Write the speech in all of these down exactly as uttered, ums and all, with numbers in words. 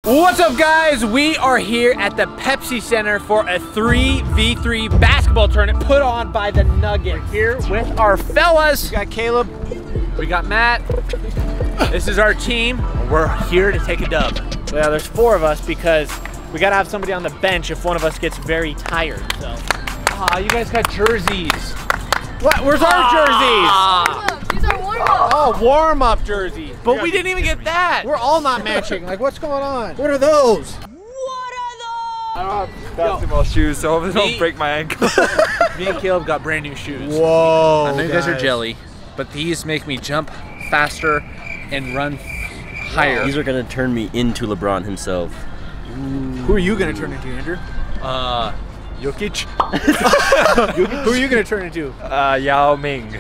What's up, guys? We are here at the Pepsi Center for a three v three basketball tournament put on by the Nuggets. We're here with our fellas. We got Caleb, we got Matt. This is our team. We're here to take a dub. Well, there's four of us because we gotta have somebody on the bench if one of us gets very tired. So, ah, oh, you guys got jerseys. What? Where's our ah. jerseys? These are warm-up. Oh, warm-up jerseys. But we didn't even get that. We're all not matching. Like, what's going on? What are those? What are those? I don't have basketball Yo. shoes, so hopefully don't break my ankle. Me and Caleb got brand new shoes. Whoa. I know you guys are jelly, but these make me jump faster and run higher. These are gonna turn me into LeBron himself. Ooh. Who are you gonna turn into, Andrew? Uh, Jokic. Who are you gonna turn into? Uh, Yao Ming.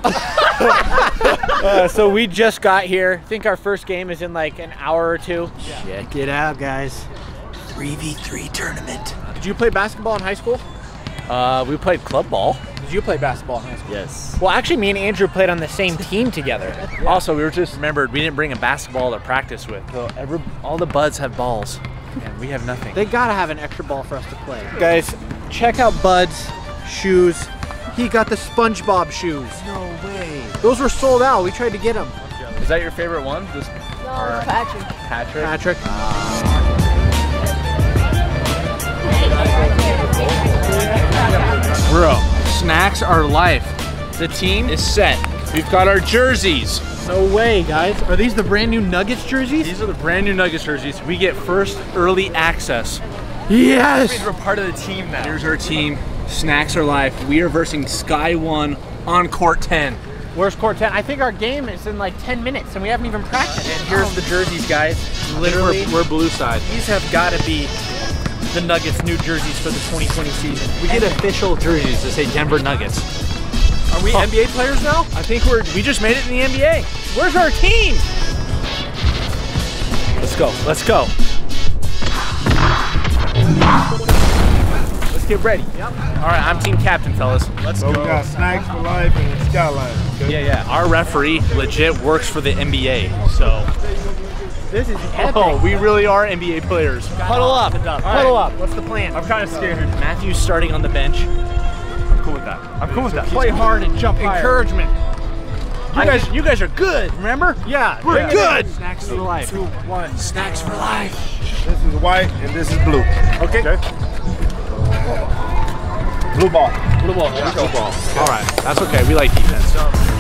uh, so we just got here. I think our first game is in like an hour or two. Yeah. Check it out, guys. three v three tournament. Did you play basketball in high school? Uh, we played club ball. Did you play basketball in high school? Yes. Well, actually, me and Andrew played on the same team together. Yeah. Also, we were just remembered we didn't bring a basketball to practice with. So every, all the buds have balls, and we have nothing. They gotta have an extra ball for us to play. Guys, check out Bud's shoes. He got the SpongeBob shoes. No way. Those were sold out. We tried to get them. Is that your favorite one? This no, it's Patrick. Patrick? Patrick. Uh, Bro, snacks are life. The team is set. We've got our jerseys. No way, guys. Are these the brand new Nuggets jerseys? These are the brand new Nuggets jerseys. We get first early access. Yes! We're part of the team now. Here's our team. Snacks are life. We are versing Sky One on court ten. Where's court ten? I think our game is in like ten minutes and we haven't even practiced. And here's the jerseys, guys. Literally, we're, we're blue side. These have got to be the Nuggets' new jerseys for the twenty twenty season. We get official jerseys that say Denver Nuggets. Are we oh. N B A players now? I think we're, we just made it in the N B A. Where's our team? Let's go, let's go. Let's get ready. Yep. All right, I'm team captain, fellas. Let's so go. We got snacks for life and skyline. Okay? Yeah, yeah. Our referee legit works for the N B A, so. This is epic. Oh, we really are N B A players. Huddle up. Huddle right. up. What's the plan? I'm kind of scared. Matthew's starting on the bench. I'm cool with that. I'm cool with that. Play hard and jump higher. Encouragement. You guys, you guys are good, remember? Yeah, we're yeah. good. Snacks for life. Two, one. Snacks for life. This is white and this is blue. Okay. okay. Blue ball. Blue ball. Yeah. Blue ball. All right, that's okay. We like defense.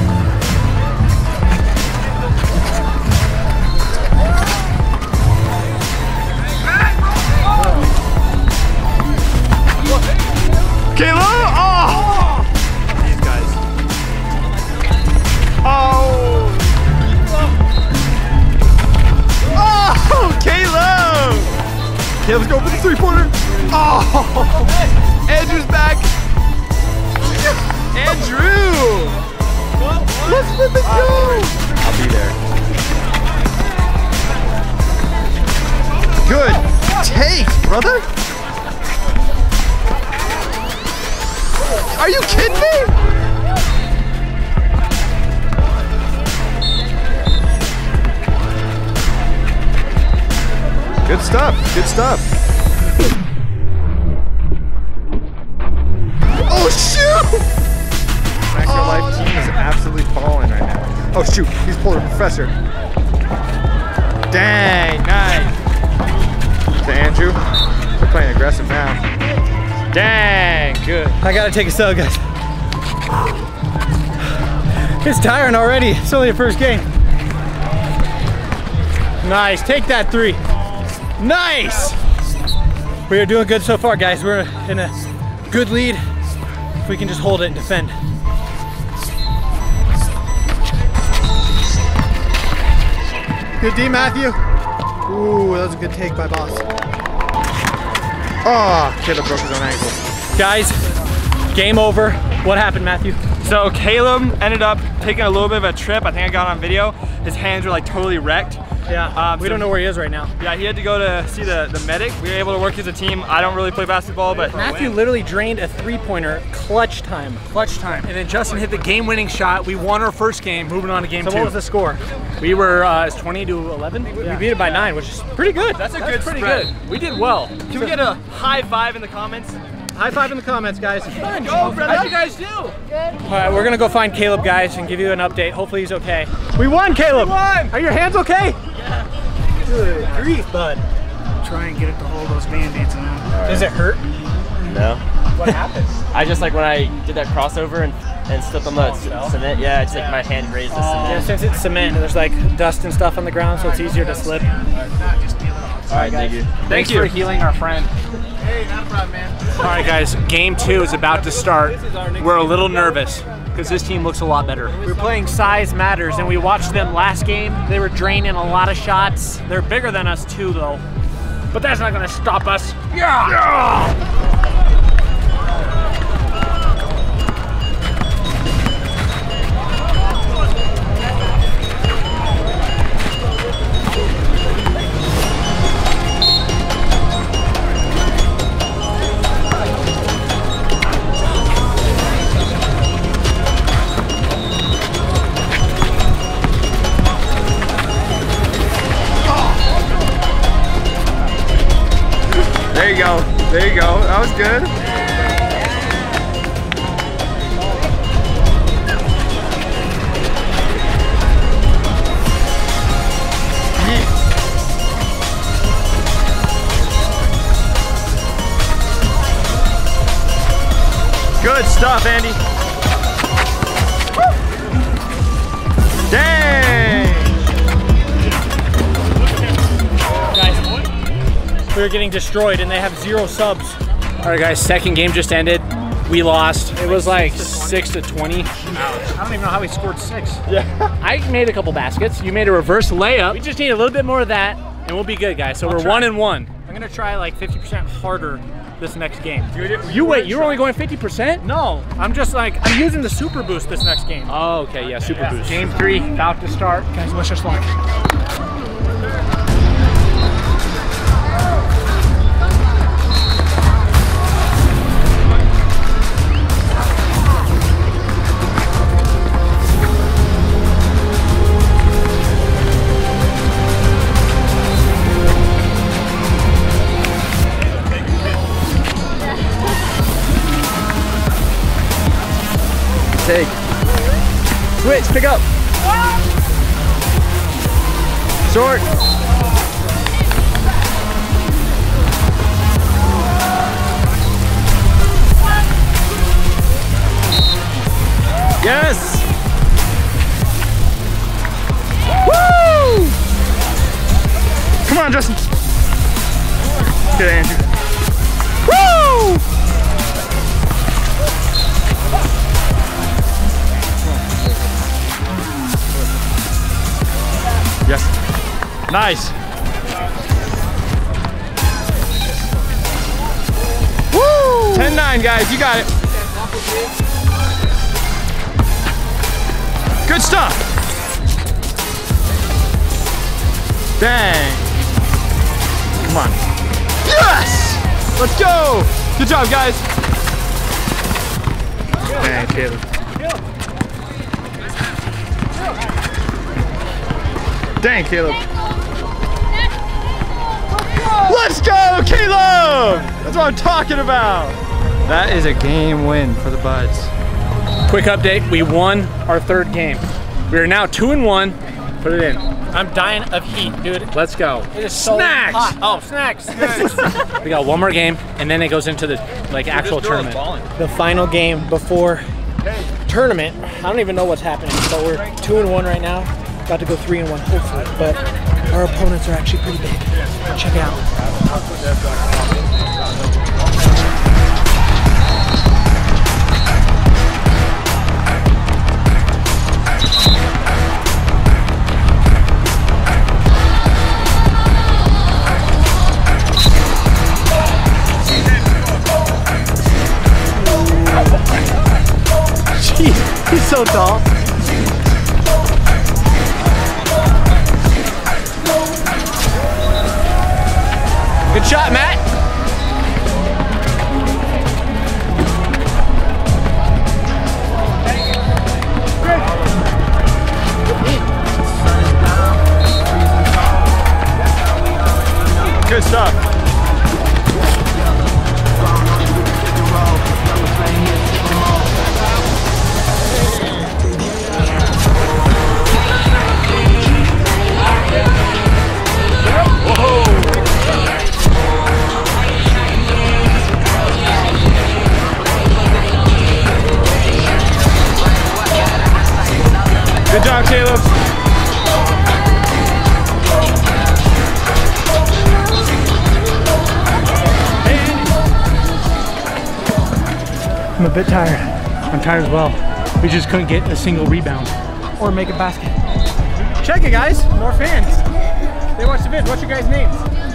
Caleb! Oh! These guys. Oh! Oh! Caleb! Caleb's going for the three-pointer. Oh! Andrew's back. Andrew! Let's flip it, go! I'll be there. Good take, brother. Are you kidding me? Good stuff, good stuff. Oh shoot! Snacks for Life team is absolutely falling right now. Oh shoot, he's pulling a professor. Dang, nice. To Andrew, they're playing aggressive now. Dang, good. I gotta take a sub, guys. It's tiring already. It's only the first game. Nice, take that three. Nice! We are doing good so far, guys. We're in a good lead. If we can just hold it and defend. Good D, Matthew. Ooh, that was a good take by boss. Oh, Caleb broke his own ankle. Guys, game over. What happened, Matthew? So Caleb ended up taking a little bit of a trip. I think I got on video. His hands were like totally wrecked. Yeah, Um, we so don't know where he is right now. Yeah, he had to go to see the, the medic. We were able to work as a team. I don't really play basketball, but Matthew literally drained a three-pointer clutch time. Clutch time. And then Justin hit the game-winning shot. We won our first game, moving on to game So two. what was the score? We were uh, it's twenty to eleven. We beat it by nine, which is pretty good. that's a That's good pretty spread. good. We did well. Can we get a high five in the comments? High five in the comments, guys. Go, brother. How'd you guys do? All right, we're gonna go find Caleb, guys, and give you an update. Hopefully he's okay. We won, Caleb. We won. Are your hands okay? Yeah. Good grief, bud. Try and get it to hold those band-aids on. Does it hurt? No. What happened? I just like when I did that crossover and, and slipped on the c cement, yeah, it's like my hand raised the Yeah, cement. since it's cement, there's like dust and stuff on the ground, so it's easier to slip. All right, thank you. Thank Thank you you. for healing our friend. Hey, not a problem, man. All right, guys, game two is about to start. We're a little nervous because this team looks a lot better. We're playing Size Matters, and we watched them last game. They were draining a lot of shots. They're bigger than us too, though. But that's not gonna stop us. Yeah! Yeah! There you go. There you go. That was good. Good stuff, Andy. Dang! Guys, we were getting destroyed, and they have zero subs. All right, guys, second game just ended. We lost. It was like six to twenty. I don't even know how we scored six. Yeah. I made a couple baskets. You made a reverse layup. We just need a little bit more of that. And we'll be good, guys. So I'll we're try. one and one. I'm gonna try like fifty percent harder this next game. You wait, you're only going fifty percent? No, I'm just like, I'm using the super boost this next game. Oh, okay, yeah, super boost. Game three, about to start. Guys, wish us luck. Take. Switch, pick up. Short. Yes. Woo! Come on, Justin. Good, Andrew. Woo! Yes. Nice. Woo! ten nine, guys. You got it. Good stuff. Dang. Come on. Yes! Let's go. Good job, guys. Dang, Caleb. Dang, Caleb. Let's go, Caleb! That's what I'm talking about. That is a game win for the Buds. Quick update, we won our third game. We are now two and one. Put it in. I'm dying of heat, dude. Let's go. It is so Snacks! hot. Oh, snacks. We got one more game, and then it goes into the like actual tournament. The final game before tournament. I don't even know what's happening, but we're two and one right now. About to go three and one, hopefully. But our opponents are actually pretty big. Check it out. Jeez, he's so tall. shot, Matt. Good stuff. Good job, Caleb. I'm a bit tired. I'm tired as well. We just couldn't get a single rebound or make a basket. Check it, guys. More fans. They watch the vids. What's your guys' names?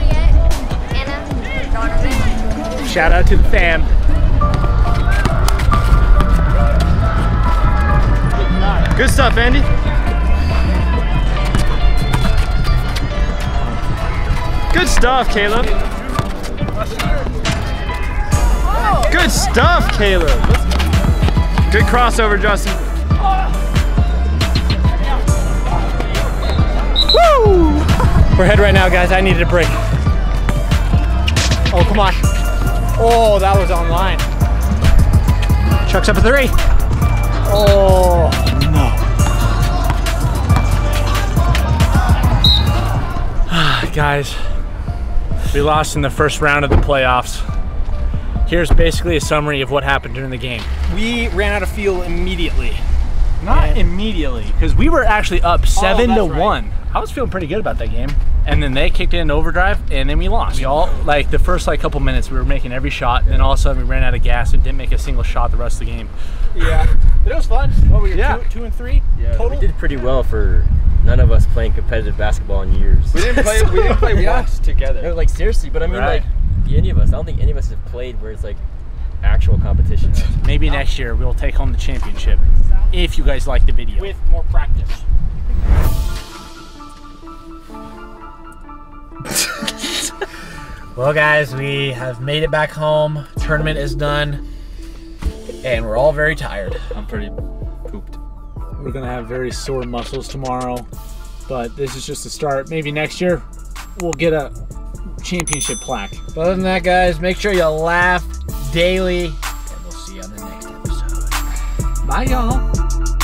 Anna, Donovan. Shout out to the fam. Good stuff, Andy. Good stuff, Caleb. Good stuff, Caleb. Good crossover, Justin. Woo! We're ahead right now, guys. I needed a break. Oh, come on. Oh, that was online. Chuck's up a three. Oh, no. Guys, we lost in the first round of the playoffs. Here's basically a summary of what happened during the game. We ran out of fuel immediately. Not and immediately, because we were actually up seven oh, to right. one. I was feeling pretty good about that game. And then they kicked in overdrive, and then we lost. We all, like the first like couple minutes, we were making every shot, and then all of a sudden we ran out of gas and didn't make a single shot the rest of the game. Yeah, but it was fun. What were you, Yeah. two, two and three? Yeah, total? we did pretty well for none of us playing competitive basketball in years. We didn't play. We didn't play Yeah. once together. No, like seriously, but I mean, Right. like any of us. I don't think any of us have played where it's like actual competition. Maybe next year we'll take home the championship, if you guys like the video. With more practice. Well, guys, we have made it back home. Tournament is done, and we're all very tired. I'm pretty pooped. We're gonna have very sore muscles tomorrow, but this is just the start. Maybe next year we'll get a championship plaque. But other than that, guys, make sure you laugh daily, and we'll see you on the next episode. Bye, y'all.